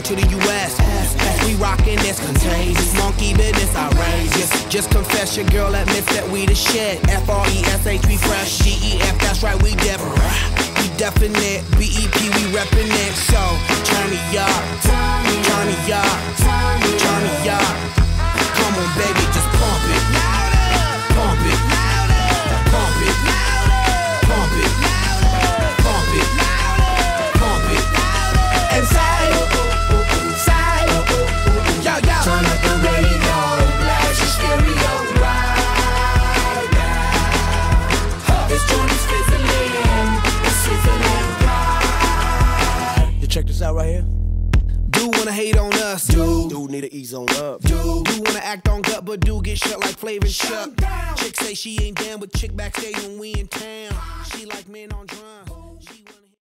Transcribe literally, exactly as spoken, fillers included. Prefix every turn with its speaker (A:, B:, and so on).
A: to the U S We rockin' this contagious, monkey business outrageous. Just confess your girl admits that we the shit. F R E S H, we fresh. G E F, that's right, we different. We definite. B E P, we reppin' it. So, turn me up, turn me up, turn me up. Come on, baby, just pump it, pump it, pump it, pump it, pump it, pump it, and say, say, yo, yo.
B: Turn up the radio, blast your stereo right now. This joint is fizzling, it's sizzling right.
A: You check this out right here. Do wanna hate on us, dude.
C: Dude need to ease on up.
A: Dude, do wanna act on gut, but do get shut like Flavor Chuck. Chick say she ain't down, but chick backstage when we in town. She like men on drum. She wanna